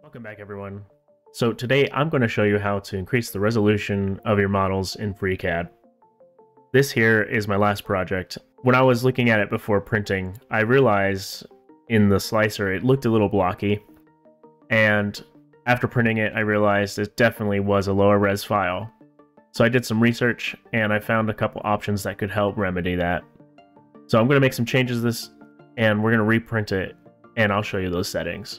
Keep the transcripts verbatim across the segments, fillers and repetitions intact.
Welcome back, everyone. So today I'm going to show you how to increase the resolution of your models in FreeCAD. This here is my last project. When I was looking at it before printing, I realized in the slicer it looked a little blocky, and after printing it I realized it definitely was a lower res file. So I did some research and I found a couple options that could help remedy that. So I'm going to make some changes to this and we're going to reprint it, and I'll show you those settings.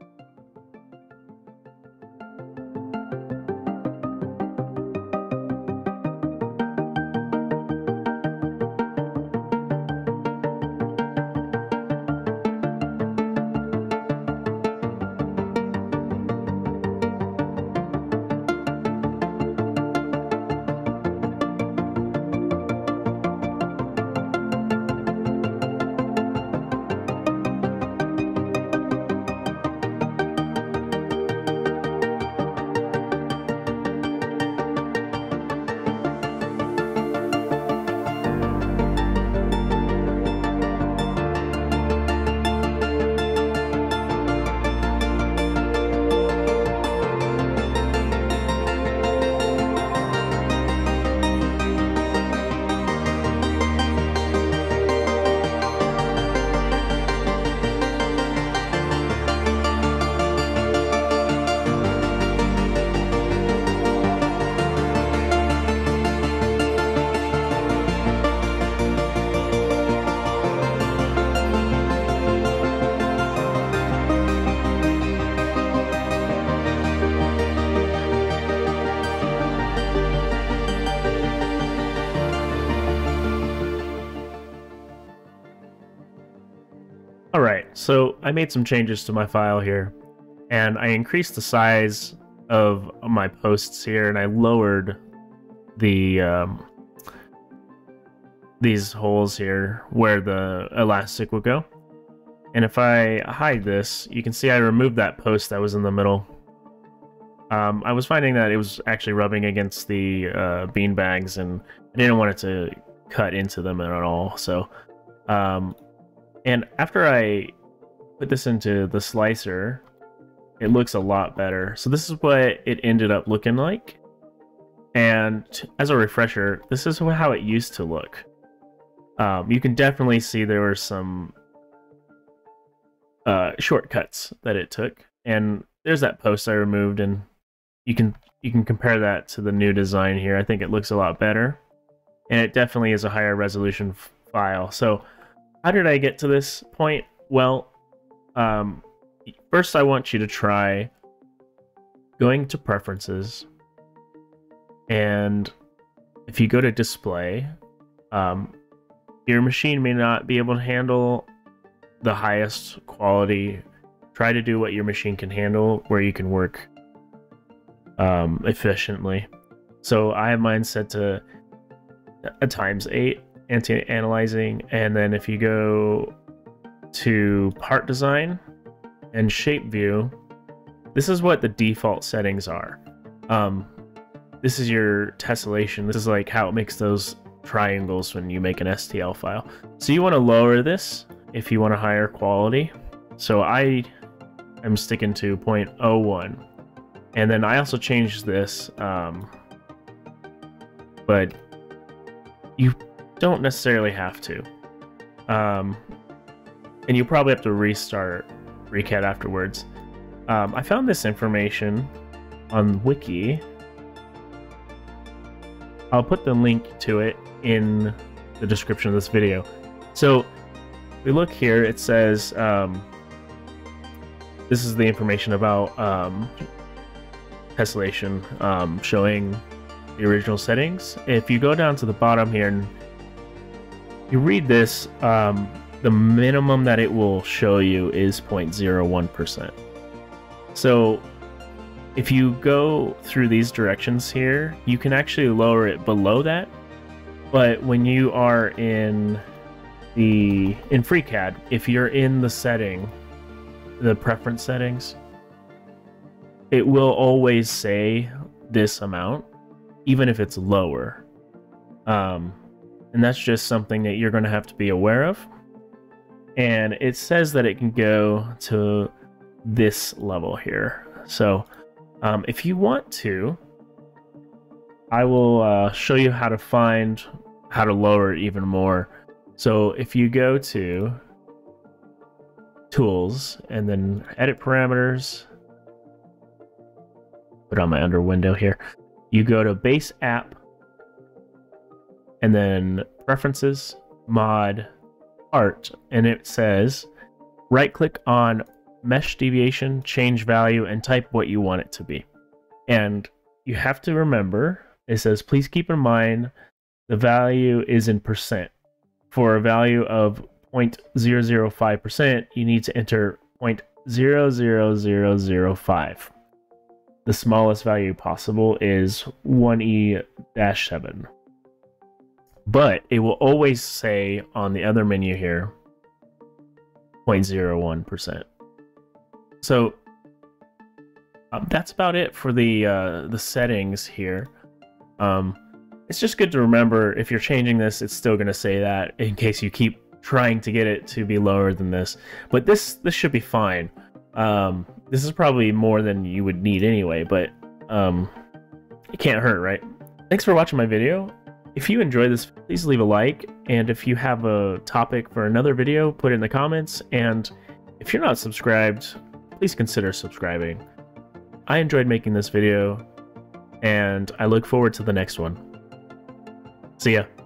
Alright, so I made some changes to my file here, and I increased the size of my posts here, and I lowered the um, these holes here where the elastic would go. And if I hide this, you can see I removed that post that was in the middle. Um, I was finding that it was actually rubbing against the uh, bean bags, and I didn't want it to cut into them at all, so... Um, And after I put this into the slicer, it looks a lot better. So this is what it ended up looking like. And as a refresher, this is how it used to look. Um, you can definitely see there were some uh, shortcuts that it took. And there's that post I removed, and you can you can compare that to the new design here. I think it looks a lot better. And it definitely is a higher resolution file. So how did I get to this point? Well, um, first I want you to try going to Preferences, and if you go to Display, um, your machine may not be able to handle the highest quality. Try to do what your machine can handle, where you can work um, efficiently. So I have mine set to a times eight. Anti-analyzing, and then if you go to part design and shape view, this is what the default settings are. Um, this is your tessellation. This is like how it makes those triangles when you make an S T L file. So you want to lower this if you want a higher quality. So I am sticking to zero point zero one, and then I also changed this, um, but you don't necessarily have to. Um, and you probably have to restart FreeCAD afterwards. Um, I found this information on wiki. I'll put the link to it in the description of this video. So we look here, it says um, this is the information about um, tessellation, um, showing the original settings. If you go down to the bottom here and you read this, um, the minimum that it will show you is zero point zero one percent. So if you go through these directions here, you can actually lower it below that. But when you are in the in FreeCAD, if you're in the setting, the preference settings, it will always say this amount, even if it's lower. Um, and that's just something that you're going to have to be aware of. And it says that it can go to this level here. So um, if you want to, I will uh, show you how to find how to lower it even more. So if you go to Tools and then Edit Parameters, put on my under window here, you go to Base App and then Preferences, Mod, Art, and it says right click on Mesh Deviation, change value, and type what you want it to be. And you have to remember, it says please keep in mind the value is in percent. For a value of zero point zero zero five percent, you need to enter zero point zero zero zero zero five. The smallest value possible is one E seven. But it will always say on the other menu here, zero point zero one percent. So um, that's about it for the uh, the settings here. Um, it's just good to remember if you're changing this, it's still going to say that in case you keep trying to get it to be lower than this. But this this should be fine. Um, this is probably more than you would need anyway, but um, it can't hurt, right? Thanks for watching my video. If you enjoyed this, please leave a like, and if you have a topic for another video, put it in the comments, and if you're not subscribed, please consider subscribing. I enjoyed making this video, and I look forward to the next one. See ya.